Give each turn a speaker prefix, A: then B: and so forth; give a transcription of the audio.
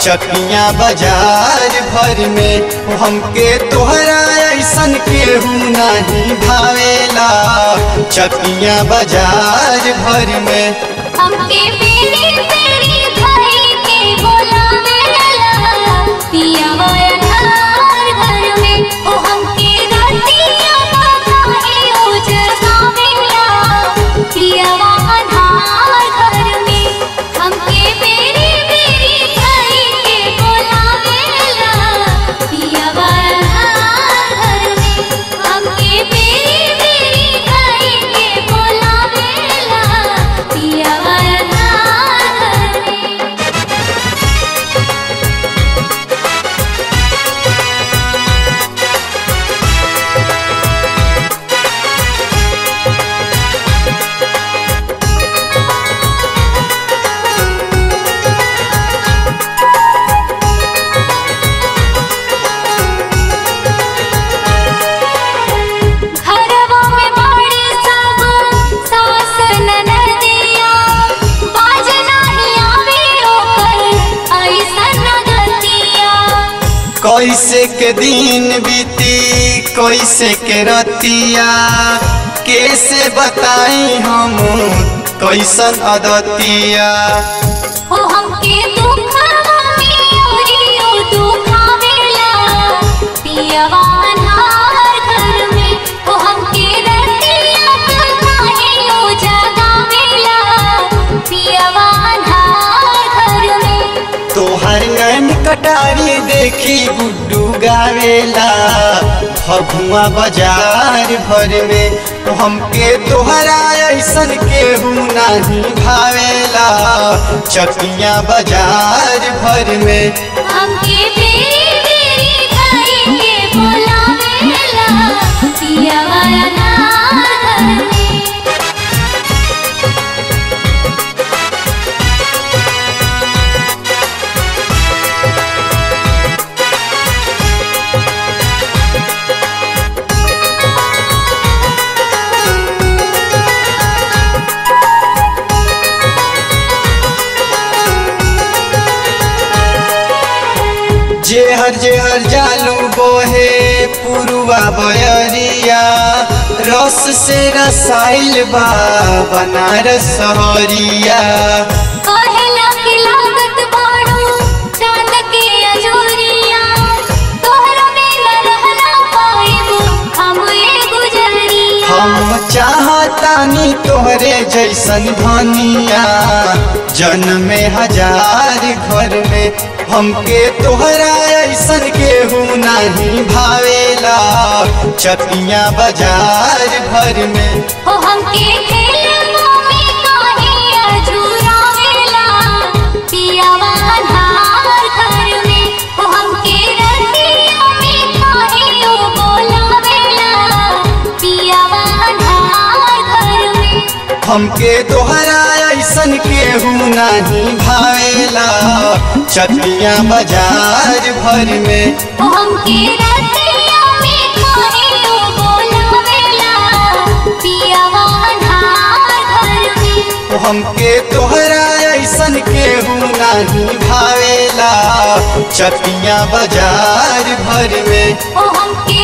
A: चकिया बाजार भर में हमके तोहरा ऐसन केहू नहीं भावेला। चकिया बाजार भर में
B: हमके बेरी बेरी भाई के बोलावेला पियावा अन्हार घर में ओ हमके रतिया बधाई ओ जगावेला पियावा अन्हार घर में। हमके बेरी बेरी भाई के बोलावेला पियावा अन्हार घर में। हमके बेरी बेरी भाई के बोलावेला पियावा अन्हार घर में। घरवा में बड़ी सब सास ननदिया बाज नाही आवे ओकर ऐसन गतिया।
A: कैसे के दिन बीती कैसे के रतिया कैसे बताई हम कैसन अदतिया।
B: ओ हमके दुखवा में औरियो दुखावेला पियावा अन्हार घर में। ओ हमके रतिया बधाई ओ जगावेला पियावा अन्हार घर में।
A: तोहर नैन कटारी देखी गुड्डू गावेला फगुआ बाजार भर में हमके तोहरा ऐसन केहू नहीं भावेला। चकिया बाजार भर में
B: हमके बेरी बेरी भाई के बोलावेला पियावा अन्हार घर में।
A: जेहर जालू बोहे पुरुआ बयरिया रस से रसाइल बा बनारस सहरिया।
B: कहेला कि लागत बाड़ू चांद के अजोरिया तोहरा में न रहना पाएबू हम ए गुजरिया।
A: हम चाहतानी तोहरे जैसन धनिया जन्म हजार घर में हमके तोहरा ऐसन केहू नहीं भावेला। चकिया बाजार भर में
B: ओ हमके खेलवा में काहे अजुरावेला पियावा अन्हार घर में। ओ हमके रतिया में काहे ओ बोलावेला पियावा अन्हार घर में।
A: हमके तोहरा ऐसन केहू नहीं भावेला। चकिया बाजार भर में
B: ओ हमके रतिया में काहे ओ बोलावेला पियावा अन्हार घर में।
A: हमके तोहरा ऐसन केहू नहीं भावेला। चकिया बाजार भर में
B: ओ हमके